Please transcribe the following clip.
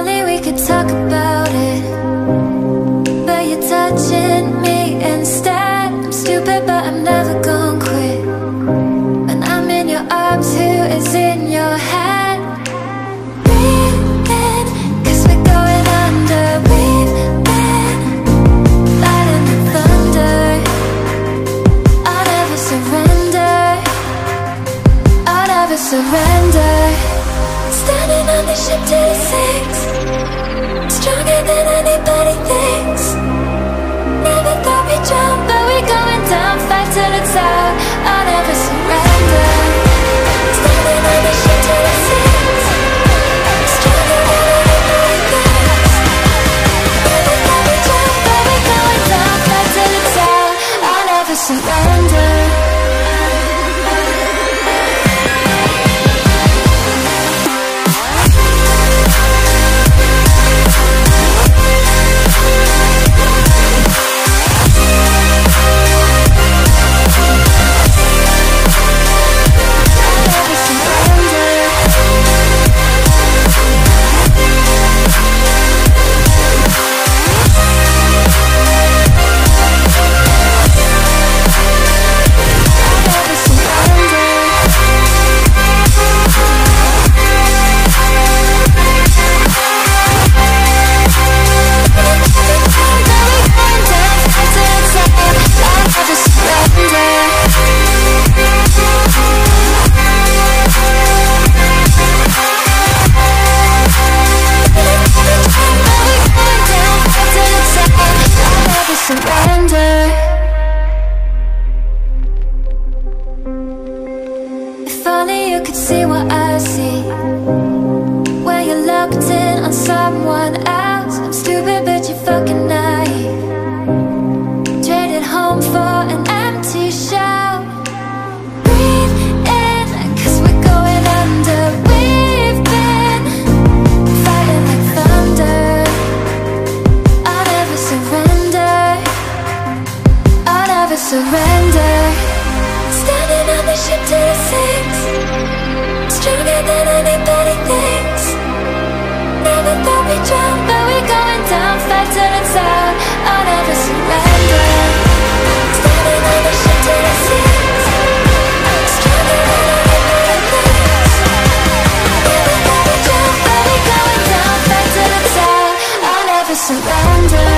only we could talk about it, but you're touching me instead. I'm stupid, but I'm never gonna quit. When I'm in your arms, who is in your head? Breathing, 'cause we're going under. We've been lighting the thunder. I'll never surrender. I'll never surrender. Standing on the ship till it sinks, stronger than anybody thinks. Never thought we'd jump, but we're going down. Fight till it's out. I'll never surrender. Standing on the ship till it sinks, stronger than anybody thinks. Never thought we'd jump, but we're going down. Fight till it's out. I'll never surrender. If only you could see what I see, where you're locked in on someone else. I'm stupid, but you're fucking naive. Traded home for an empty shell. Breathe in, 'cause we're going under. We've been fighting like thunder. I'll never surrender. I'll never surrender. Standing on the ship till it sinks, stronger than anybody thinks. Never thought we'd jump, but we're going down. Fight till it's out. I'll never surrender. Standing on the ship till it sinks, stronger than anybody thinks. Never thought we'd jump, but we're going down. Fight till it's out. I'll never surrender.